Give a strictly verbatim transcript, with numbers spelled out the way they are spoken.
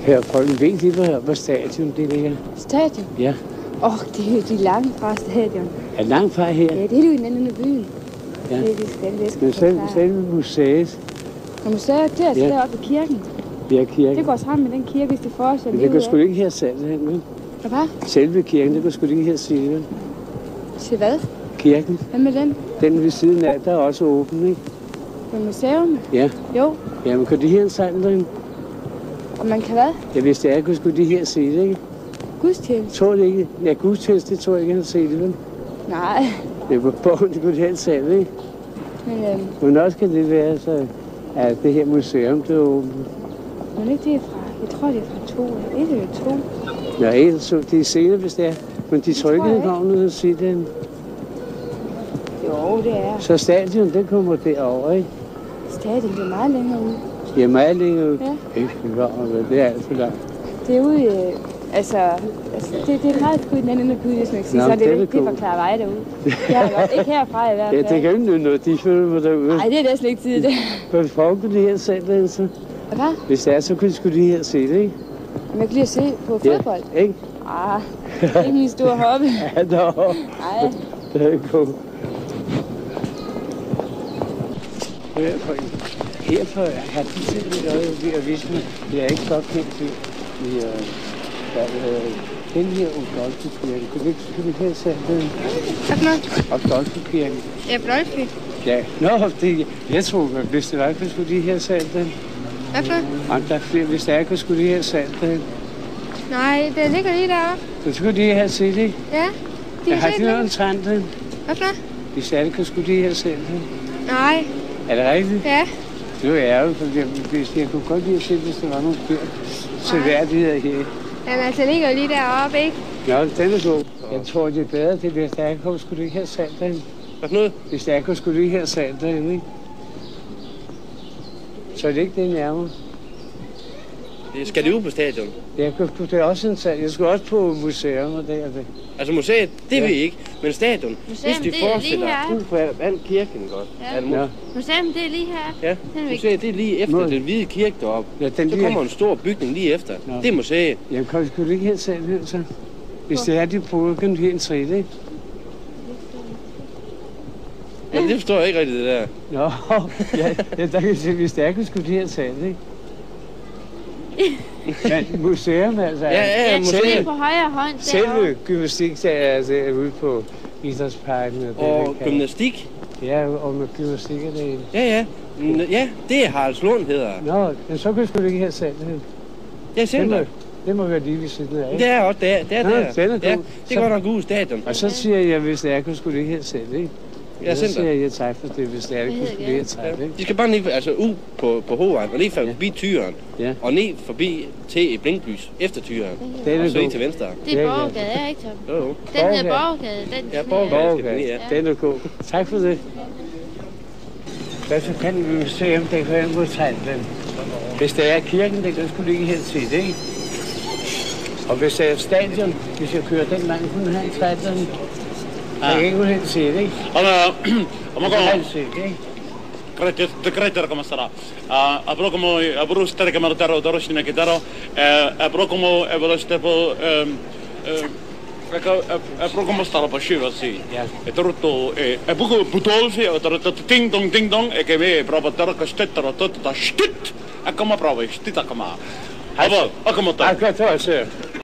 Her frøken ved lige, hvor, hvor stadion det ligger. Stadion? Ja. Åh, oh, det er jo de langt fra stadion. Er langt fra her? Ja, det er jo i den anden byen. Ja. Det er de skal, det skal Men selv, selve museet. Og museet, det er altså ja. Deroppe i kirken. Ja, kirken. Det går sammen med den kirke, hvis det fortsætter. Men det går sgu ikke her selv hen, vel? Hvad? Selve kirken, det går sgu ikke her sige, vel? Til hvad? Kirken. Hvad med den? Den ved siden af, der er også åben, ikke? På museum? Ja. Jo. Jamen, kan de her sejle derinde? Og man kan hvad? Ja, hvis det er, skulle de her se det, ikke? Gudstjeneste? Tror det ikke? Ja, gudstjeneste, det tror jeg ikke, han har set det, vel? Nej. Det er på bogen, det kunne de helt selv, ikke? Men øhm... Men også kan det være, så at det her museum, det er åbent. Men ikke det er fra, jeg tror det er fra to, et eller to. Ja, et, så det er senere, hvis det er. Men de tror ikke, han kommer ned og sige det. Jo, det er. Så stadion, det kommer derover, ikke? Stadion, det er meget længere ude. Ja, meget længere ude. Ja. Ikke, det er alt for langt. Det er ude, øh, altså, altså det, det er meget sgu i den anden by, hvis man kan sige. Nå, så det er det det forklarer vej derude. Det er godt. Ikke herfra i hvert fald. Ja, det kan jo ikke noget, de føler på derude. Nej, det er næsten ikke tid, det. Hvad foregår de her selv, altså? Hvad? Hvis det er, så kunne de her se det, ikke? Man kan lige se på fodbold. Ja, ikke? Ah, det er ikke min store hobby. Ja, nå. Nej. Det er godt. Her for har de selv noget ved at vise mig. Jeg er ikke godt kendt til. Vi er den her Odolfo-kirken. Kan vi ikke skulle have sat den? Hvad for noget? Odolfo-kirken. Ja, Bløjfly. Ja, nå, det, jeg tror, at hvis det var ikke, skulle de her sat den. Hvad for noget? Om der er flere, hvis der ikke skulle de her sat den. Nej, det ligger lige deroppe. Så skulle de her set, ikke? Ja, de jeg har har set de noget omtrent den. Hvad for noget? Hvis der ikke skulle de her sat den. Nej. Er det rigtigt? Ja. Nu er jeg jo, for hvis jeg kunne godt lide at se, hvis der var nogle dyr seværdigheder her. Jamen altså, ligger lige deroppe, ikke? Nå, den er god. Jeg tror, det er bedre, det hvis der ikke skulle du ikke have sat derinde. Hvad for noget? Hvis der ikke skulle du ikke have sat derinde, ikke? Så er det ikke det nærmere. Skal det ud på stadion? Jeg kunne, det er også en sag. Jeg skulle også på museum og det og det. Altså museet, det ja. Ved I ikke, men stadion, museum, hvis de forestiller ud på al kirken godt. Ja. Ja. Museum, det er lige her. Ja, museet, det er lige efter Må... den hvide kirke deroppe. Ja, den så lige... kommer en stor bygning lige efter. Nå. Det er museet. Jamen, kan du ikke helt selv her, så? Hvis det er, de bruger, kan du helt en træde, ikke? Jamen, det forstår jeg ikke rigtigt, det der. Nå, ja, ja der kan se, hvis det er, skulle de helt selv, ikke? Men museum, altså. Ja, ja, ja museum. Jeg på højre hånd derovre. Selve gymnastik, der er altså ude på Idrætsparken. Og, og det, gymnastik? Ja, og med gymnastik er det. Ja, ja. Ja, det er Haralds Lund, hedder. Nå, men så kan du sgu ikke have sat det. Ja, selv. Det må være lige ved siden af, ikke? Det er også der. Det er Nå, der. Den er ja, det går nok ud stadion. Og så siger jeg, hvis det er, kan du ikke have selv, ikke? Ja, så siger jeg, jeg tak for det, hvis det er, det skulle have taget, ikke? De skal bare ned, altså ud på, på hovedvejen, og ned forbi ja. Tyren, ja. Og ned forbi til et blinklys efter Tyren, det er og så ind til venstre. Det er Borgergade, er ikke, Tom? Jo, jo. Den hedder Borgergade. Den ja, Borgergade. Ja. Den er god. Tak for det. Hvad så kan vi se, om det kan modtage den? Hvis det er kirken, det kan skulle ikke helt se det, ikke? Og hvis det er stadion, hvis jeg kører den mand, kunne han tage den. Jeg kan ikke helt se det, ikke? Vamos con te creter como estará. Abro como abro estar que me taro taro sin que taro. Abro como abro este po abro como estar på sju och se. Jag tror då är buko putolfi och tror ting dong ting dong är que me prova taro que stettar och tot ta stit. Jag kommer prova stit att komma. Abo, och kommer ta. Jag kan ta så.